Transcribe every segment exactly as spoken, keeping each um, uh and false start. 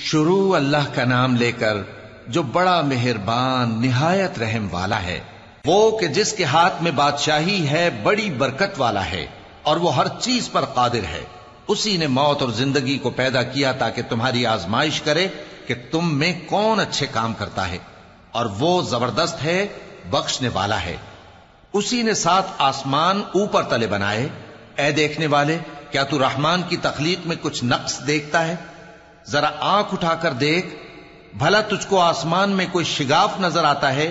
شروع اللہ کا نام لے کر جو بڑا مہربان نہایت رحم والا ہے، وہ کہ جس کے ہاتھ میں بادشاہی ہے، بڑی برکت والا ہے اور وہ ہر چیز پر قادر ہے۔ اسی نے موت اور زندگی کو پیدا کیا تاکہ تمہاری آزمائش کرے کہ تم میں کون اچھے کام کرتا ہے، اور وہ زبردست ہے، بخشنے والا ہے۔ اسی نے سات آسمان اوپر تلے بنائے۔ اے دیکھنے والے، کیا تو رحمان کی تخلیق میں کچھ نقص دیکھتا ہے؟ ذرا آنکھ اٹھا کر دیکھ، بھلا تجھ کو آسمان میں کوئی شگاف نظر آتا ہے؟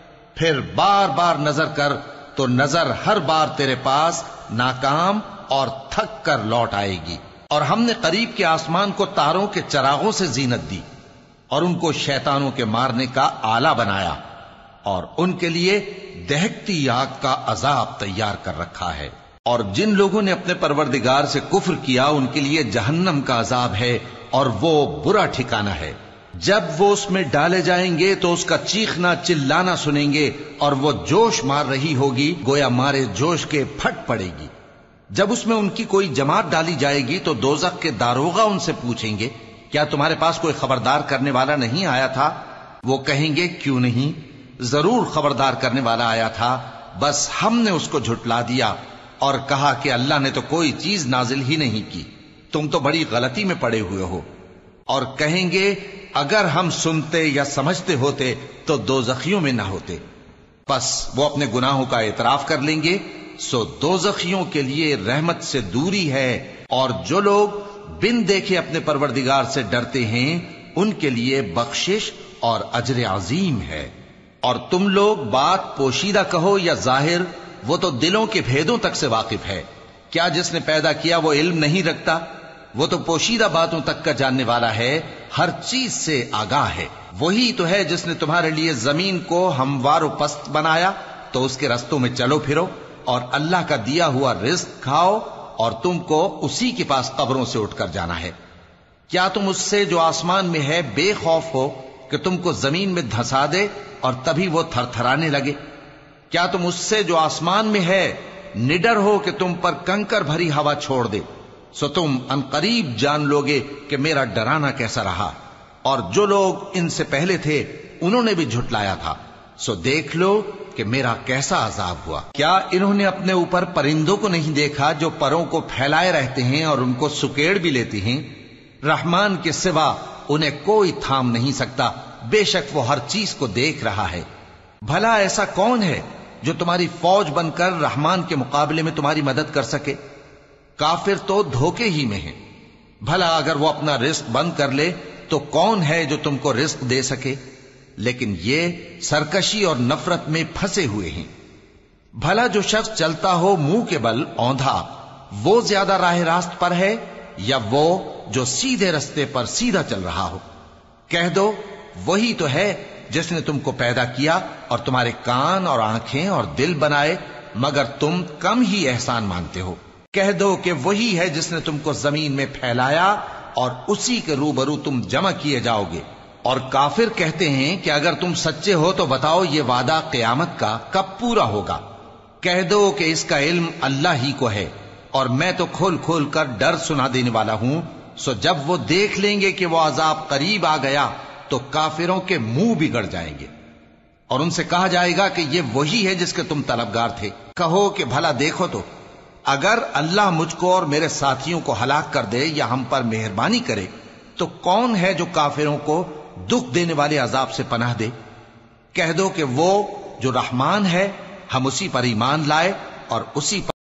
پھر بار بار نظر کر تو نظر ہر بار تیرے پاس ناکام اور تھک کر لوٹ آئے گی۔ اور ہم نے قریب کے آسمان کو تاروں کے چراغوں سے زینت دی اور ان کو شیطانوں کے مارنے کا آلہ بنایا، اور ان کے لیے دہکتی آگ کا عذاب تیار کر رکھا ہے۔ اور جن لوگوں نے اپنے پروردگار سے کفر کیا ان کے لیے جہنم کا عذاب ہے، اور وہ برا ٹھکانہ ہے۔ جب وہ اس میں ڈالے جائیں گے تو اس کا چیخنا چلانا سنیں گے، اور وہ جوش مار رہی ہوگی گویا مارے جوش کے پھٹ پڑے گی۔ جب اس میں ان کی کوئی جماعت ڈالی جائے گی تو دوزخ کے داروغہ ان سے پوچھیں گے، کیا تمہارے پاس کوئی خبردار کرنے والا نہیں آیا تھا؟ وہ کہیں گے، کیوں نہیں، ضرور خبردار کرنے والا آیا تھا، بس ہم نے اس کو جھٹلا دیا اور کہا کہ اللہ نے تو کوئی چیز نازل ہی نہیں کی، تم تو بڑی غلطی میں پڑے ہوئے ہو۔ اور کہیں گے، اگر ہم سنتے یا سمجھتے ہوتے تو دوزخیوں میں نہ ہوتے۔ پس وہ اپنے گناہوں کا اعتراف کر لیں گے، سو دوزخیوں کے لیے رحمت سے دوری ہے، اور جو لوگ بن دیکھے اپنے پروردگار سے ڈرتے ہیں ان کے لیے بخشش اور اجر عظیم ہے۔ اور تم لوگ بات پوشیدہ کہو یا ظاہر، وہ تو دلوں کے بھیدوں تک سے واقف ہے۔ کیا جس نے پیدا کیا وہ علم نہیں رکھتا؟ وہ تو پوشیدہ باتوں تک کا جاننے والا ہے، ہر چیز سے آگاہ ہے۔ وہی تو ہے جس نے تمہارے لیے زمین کو ہموار و پست بنایا، تو اس کے رستوں میں چلو پھرو اور اللہ کا دیا ہوا رزق کھاؤ، اور تم کو اسی کے پاس قبروں سے اٹھ کر جانا ہے۔ کیا تم اس سے جو آسمان میں ہے بے خوف ہو کہ تم کو زمین میں دھسا دے اور تبھی وہ تھر تھرانے لگے؟ کیا تم اس سے جو آسمان میں ہے نڈر ہو کہ تم پر کنکر بھری ہوا چھوڑ دے؟ سو تم ان قریب جان لوگے کہ میرا ڈرانا کیسا رہا، اور جو لوگ ان سے پہلے تھے انہوں نے بھی جھٹلایا تھا، سو دیکھ لو کہ میرا کیسا عذاب ہوا۔ کیا انہوں نے اپنے اوپر پرندوں کو نہیں دیکھا جو پروں کو پھیلائے رہتے ہیں اور ان کو سکیڑ بھی لیتے ہیں؟ رحمان کے سوا انہیں کوئی تھام نہیں سکتا، بے شک وہ ہر چیز کو دیکھ رہا ہے۔ بھلا ایسا کون ہے جو تمہاری فوج بن کر رحمان کے مقابلے میں تمہاری مدد کر سکے؟ کافر تو دھوکے ہی میں ہیں۔ بھلا اگر وہ اپنا رزق بند کر لے تو کون ہے جو تم کو رزق دے سکے؟ لیکن یہ سرکشی اور نفرت میں پھنسے ہوئے ہیں۔ بھلا جو شخص چلتا ہو منہ کے بل اوندھا، وہ زیادہ راہ راست پر ہے یا وہ جو سیدھے رستے پر سیدھا چل رہا ہو؟ کہہ دو، وہی تو ہے جس نے تم کو پیدا کیا اور تمہارے کان اور آنکھیں اور دل بنائے، مگر تم کم ہی احسان مانتے ہو۔ کہہ دو کہ وہی ہے جس نے تم کو زمین میں پھیلایا اور اسی کے روبرو تم جمع کیے جاؤ گے۔ اور کافر کہتے ہیں کہ اگر تم سچے ہو تو بتاؤ یہ وعدہ قیامت کا کب پورا ہوگا؟ کہہ دو کہ اس کا علم اللہ ہی کو ہے، اور میں تو کھول کھول کر ڈر سنا دینے والا ہوں۔ سو جب وہ دیکھ لیں گے کہ وہ عذاب قریب آ گیا تو کافروں کے منہ بگڑ جائیں گے، اور ان سے کہا جائے گا کہ یہ وہی ہے جس کے تم طلبگار تھے۔ کہو کہ بھلا دیکھو تو، اگر اللہ مجھ کو اور میرے ساتھیوں کو ہلاک کر دے یا ہم پر مہربانی کرے تو کون ہے جو کافروں کو دکھ دینے والے عذاب سے پناہ دے؟ کہہ دو کہ وہ جو رحمان ہے، ہم اسی پر ایمان لائے اور اسی